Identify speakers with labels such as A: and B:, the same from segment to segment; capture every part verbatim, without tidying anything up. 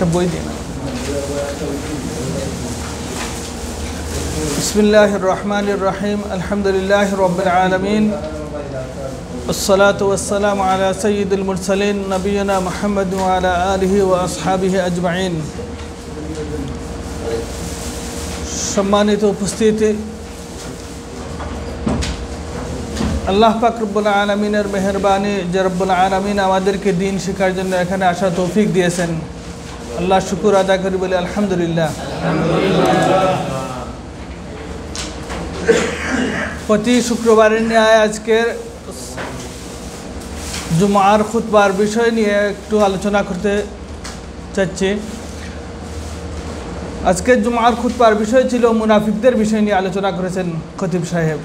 A: একটা বই দিন। বিসমিল্লাহির রহমানির রহিম, আলহামদুলিল্লাহি রাব্বিল আলামিন, আসসালাতু ওয়াসসালামু আলা সাইয়্যিদিল মুরসালিন নবিয়িনা মুহাম্মদ ওয়া আলা আলিহি ওয়া আসহাবিহি আজমাইন। সম্মানিত উপস্থিতি, আল্লাহ পাক রব্বুল আলামিনের মেহেরবানি যে রব্বুল আলামিন আমাদেরকে দিন শেখার জন্য এখানে আসার তৌফিক দিয়েছেন, আল্লাহ শুকর আদায় করি বলে আলহামদুলিল্লাহ। প্রতি শুক্রবারের ন্যায় আজকের জুমার খুতবার বিষয় নিয়ে একটু আলোচনা করতে চাচ্ছি। আজকের জুমার খুতবার বিষয় ছিল মুনাফিকদের বিষয় নিয়ে আলোচনা করেছেন খতিব সাহেব।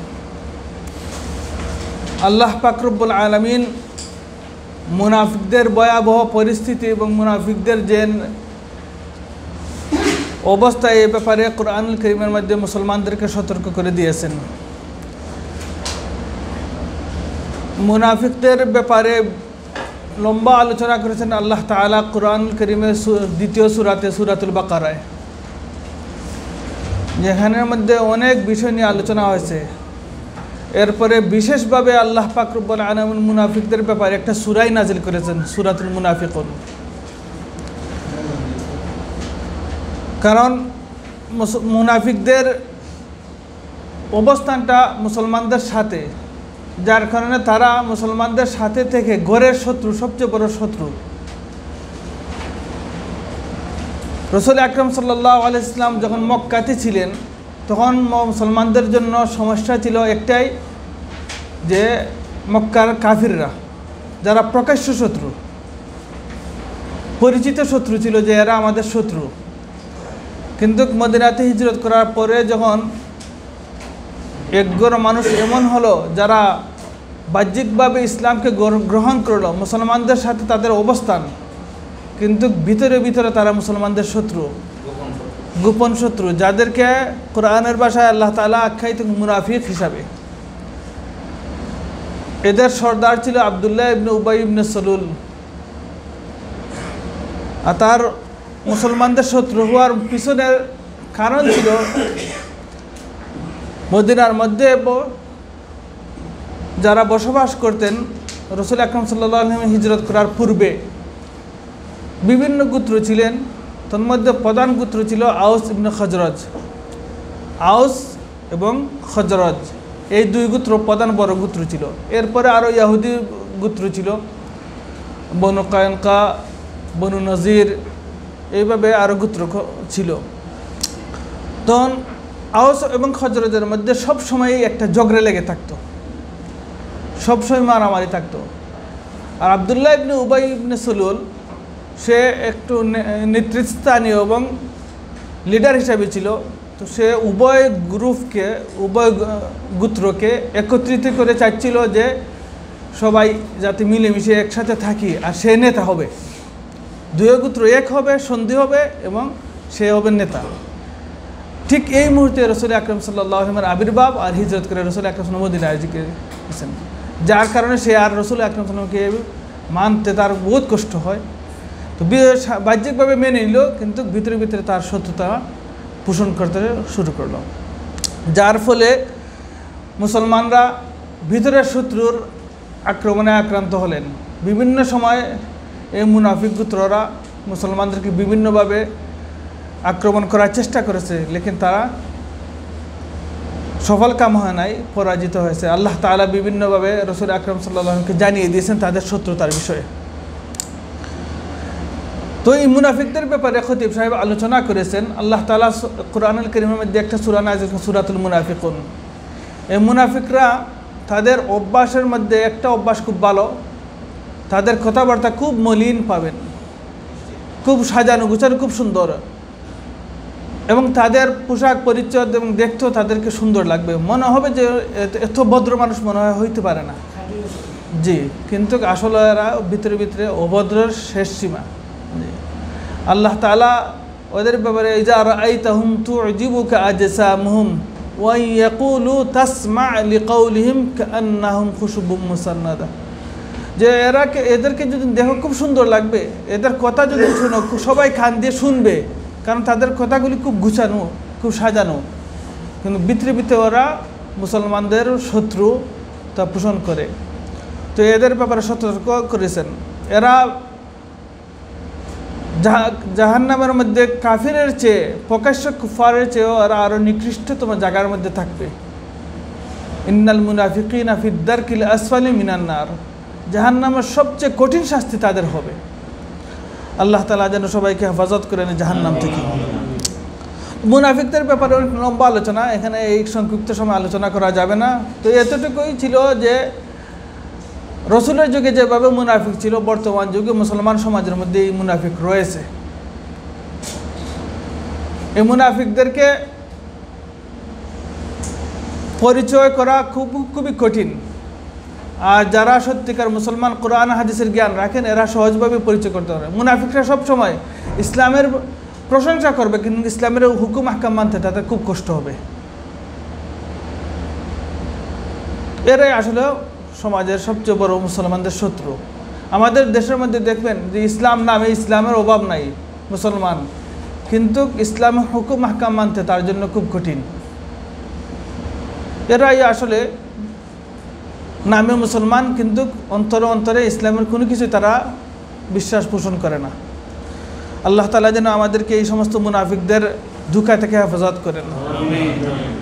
A: আল্লাহ পাক রব্বুল আলামিন মুনাফিকদের ভয়াবহ পরিস্থিতি এবং মুনাফিকদের যে অবস্থা এ ব্যাপারে কোরআনুল কারীমের মধ্যে মুসলমানদেরকে সতর্ক করে দিয়েছেন। মুনাফিকদের ব্যাপারে লম্বা আলোচনা করেছেন আল্লাহ তাআলা কোরআনুল কারীমের দ্বিতীয় সূরাতে সূরাতুল বাকারায়, যেখানের মধ্যে অনেক বিষয় নিয়ে আলোচনা হয়েছে। এরপরে বিশেষভাবে আল্লাহ পাক রব্বুল আলামিন মুনাফিকদের ব্যাপারে একটা সূরাই নাজিল করেছেন, সূরাতুল মুনাফিকুন। কারণ মুনাফিকদের অবস্থানটা মুসলমানদের সাথে, যার কারণে তারা মুসলমানদের সাথে থেকে ঘরের শত্রু, সবচেয়ে বড় শত্রু। রাসূল আকরাম সাল্লাল্লাহু আলাইহি ওয়াসাল্লাম যখন মক্কাতে ছিলেন তখন মুসলমানদের জন্য সমস্যা ছিল একটাই, যে মক্কার কাফিররা যারা প্রকাশ্য শত্রু, পরিচিত শত্রু ছিল যে এরা আমাদের শত্রু। কিন্তু মদিনাতে হিজরত করার পরে যখন একগর মানুষ এমন হলো যারা বাহ্যিকভাবে ইসলামকে গ্রহণ করলো, মুসলমানদের সাথে তাদের অবস্থান, কিন্তু ভিতরে ভিতরে তারা মুসলমানদের শত্রু, গোপন শত্রু, যাদেরকে কোরআনের ভাষায় আল্লাহ তাআলা আখ্যায়িত মুনাফিক হিসাবে। এদের সর্দার ছিল আব্দুল্লাহ ইবনে উবাই ইবনে সালুল। আর তার মুসলমানদের শত্রু হওয়ার পিছনের কারণ ছিল মদিনার মধ্যে যারা বসবাস করতেন রাসূল আকরাম সাল্লাল্লাহু আলাইহি ওয়াসাল্লাম হিজরত করার পূর্বে বিভিন্ন গোত্র ছিলেন। তন্মধ্যে প্রধান গোত্র ছিল আউস ইবনে খজরজ। আউস এবং খজরজ এই দুই গোত্র প্রধান বড় গোত্র ছিল। এরপরে আরও ইহুদি গোত্র ছিল, বনু কায়নকা, বনু নজির, এইভাবে আরও গোত্র ছিল। তখন আউস এবং খজরজের মধ্যে সবসময়ই একটা ঝগড়া লেগে থাকতো, সবসময় মারামারি থাকতো। আর আব্দুল্লাহ ইবনে উবাই ইবনে সালুল সে একটু নেতৃস্থানীয় এবং লিডার হিসাবে ছিল। তো সে উভয় গ্রুপকে, উভয় গোত্রকে একত্রিত করে চাচ্ছিল যে সবাই যাতে মিলেমিশে একসাথে থাকি, আর সে নেতা হবে। দুই গোত্র এক হবে, সন্ধি হবে এবং সে হবে নেতা। ঠিক এই মুহূর্তে রাসূল আকরাম সাল্লাল্লাহু আলাইহি ওয়াসাল্লামের আবির্ভাব আর হিজরত করে রাসূল আকরাম সাল্লাল্লাহু আলাইহি ওয়াসাল্লাম মদিনায় গেছেন, যার কারণে সে আর রাসূল আকরাম সাল্লাল্লাহু আলাইহি ওয়াসাল্লামকে মানতে তার বহুত কষ্ট হয়। তো বাহ্যিকভাবে মেনে নিল, কিন্তু ভিতরে ভিতরে তার শত্রুতা পোষণ করতে শুরু করলো, যার ফলে মুসলমানরা ভিতরের শত্রুর আক্রমণে আক্রান্ত হলেন। বিভিন্ন সময় এই মুনাফিক গোত্ররা মুসলমানদেরকে বিভিন্নভাবে আক্রমণ করার চেষ্টা করেছে, লেকিন তারা সফল কাম হয় নাই, পরাজিত হয়েছে। আল্লাহ তাআলা বিভিন্নভাবে রাসূল আকরাম সাল্লাল্লাহু আলাইহি ওয়াসাল্লামকে জানিয়ে দিয়েছেন তাদের শত্রুতার বিষয়ে। তো এই মুনাফিকদের ব্যাপারে খতিব সাহেব আলোচনা করেছেন। আল্লাহ তাআলা কোরআনুল কারীমের মধ্যে একটা সূরা নাযিল করেছেন, সূরাতুল মুনাফিকুন। এই মুনাফিকরা তাদের অভ্যাসের মধ্যে একটা অভ্যাস খুব ভালো, তাদের কথাবার্তা খুব মলিন পাবেন, খুব সাজানো গুছানো, খুব সুন্দর, এবং তাদের পোশাক পরিচ্ছদ এবং দেখতেও তাদেরকে সুন্দর লাগবে, মনে হবে যে এত ভদ্র মানুষ মনে হয় হইতে পারে না। জি, কিন্তু আসলে এরা ভিতরে ভিতরে অভদ্রের শেষ সীমা। আল্লাহ তাআলা ওদের ব্যাপারে ইজা রাআইতাহুম তু'জিবুকা আজসামুহুম ওয়া ইয়াকুলু তাসমা' লিকাউলিহিম কাআন্নাহুম খুশুবুম মুসান্নাদা, যে এরা এদেরকে যদি দেখো খুব সুন্দর লাগবে, এদের কথা যদি শোনো সবাই কান দিয়ে শুনবে, কারণ তাদের কথাগুলি খুব গুছানো, খুব সাজানো, কিন্তু ভিতরে ভিতরে ওরা মুসলমানদের শত্রু তা পোষণ করে। তো এদের ব্যাপারে সতর্ক করেছেন। এরা জাহান্নামের মধ্যে কাফিরের চেয়ে, প্রকাশ্য কুফারের চেয়েও এরা আরও নিকৃষ্টতম জায়গার মধ্যে থাকবে। ইন্নাল মুনাফিকিনা ফি দারকিল আসফালি মিনান নার, জাহান্নামের সবচেয়ে কঠিন শাস্তি তাদের হবে। আল্লাহ তাআলা যেন সবাইকে হেফাজত করেন জাহান্নাম থেকে। মুনাফিকদের ব্যাপারে অনেক লম্বা আলোচনা, এখানে এই সংক্ষিপ্ত সময় আলোচনা করা যাবে না। তো এতটুকুই ছিল যে রসুলের যুগে যেভাবে মুনাফিক ছিল, বর্তমান যুগে মুসলমান সমাজের মধ্যে এই মুনাফিক রয়েছে। এই মুনাফিকদেরকে পরিচয় করা খুব খুবই কঠিন। আর যারা সত্যিকার মুসলমান কোরআন হাদিসের জ্ঞান রাখেন, এরা সহজভাবে পরিচয় করতে পারে। মুনাফিকরা সবসময় ইসলামের প্রশংসা করবে, কিন্তু ইসলামের হুকুম আহকাম মানতে তাদের খুব কষ্ট হবে। এরাই আসলে সমাজের সবচেয়ে বড় মুসলমানদের শত্রু। আমাদের দেশের মধ্যে দেখবেন যে ইসলাম নামে ইসলামের অভাব নাই মুসলমান, কিন্তু ইসলামের হুকুম আহকাম মানতে তার জন্য খুব কঠিন। এরাই আসলে নামে মুসলমান, কিন্তু অন্তরে অন্তরে ইসলামের কোনো কিছু তারা বিশ্বাস পোষণ করে না। আল্লাহ তাআলা যেন আমাদেরকে এই সমস্ত মুনাফিকদের ধোঁকা থেকে হেফাজত করেন।